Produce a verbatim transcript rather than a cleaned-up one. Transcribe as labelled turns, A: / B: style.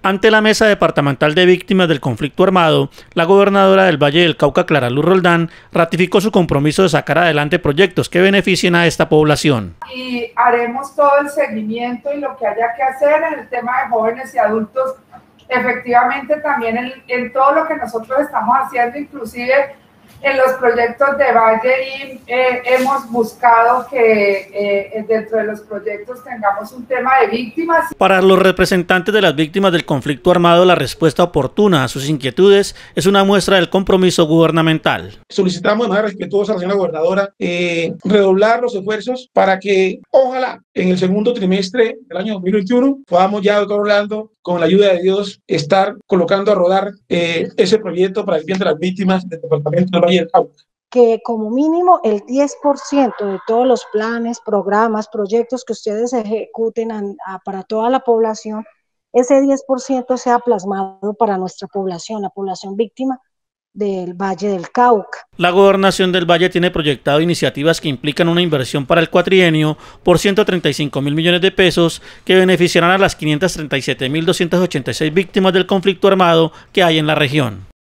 A: Ante la Mesa Departamental de Víctimas del Conflicto Armado, la gobernadora del Valle del Cauca, Clara Luz Roldán, ratificó su compromiso de sacar adelante proyectos que beneficien a esta población.
B: Y haremos todo el seguimiento y lo que haya que hacer en el tema de jóvenes y adultos, efectivamente también en, en todo lo que nosotros estamos haciendo, inclusive en los proyectos de Valle, y eh, hemos buscado que eh, dentro de los proyectos tengamos un tema de víctimas.
A: Para los representantes de las víctimas del conflicto armado, la respuesta oportuna a sus inquietudes es una muestra del compromiso gubernamental.
C: Solicitamos de manera respetuosa a la señora gobernadora eh, redoblar los esfuerzos para que ojalá en el segundo trimestre del año dos mil veintiuno podamos ya, doctor Orlando, con la ayuda de Dios, estar colocando a rodar eh, ese proyecto para el bien de las víctimas del departamento del Valle del Cauca.
D: Que como mínimo el diez por ciento de todos los planes, programas, proyectos que ustedes ejecuten a, a, para toda la población, ese diez por ciento sea plasmado para nuestra población, la población víctima del Valle del Cauca.
A: La Gobernación del Valle tiene proyectado iniciativas que implican una inversión para el cuatrienio por ciento treinta y cinco mil millones de pesos que beneficiarán a las quinientas treinta y siete mil doscientas ochenta y seis víctimas del conflicto armado que hay en la región.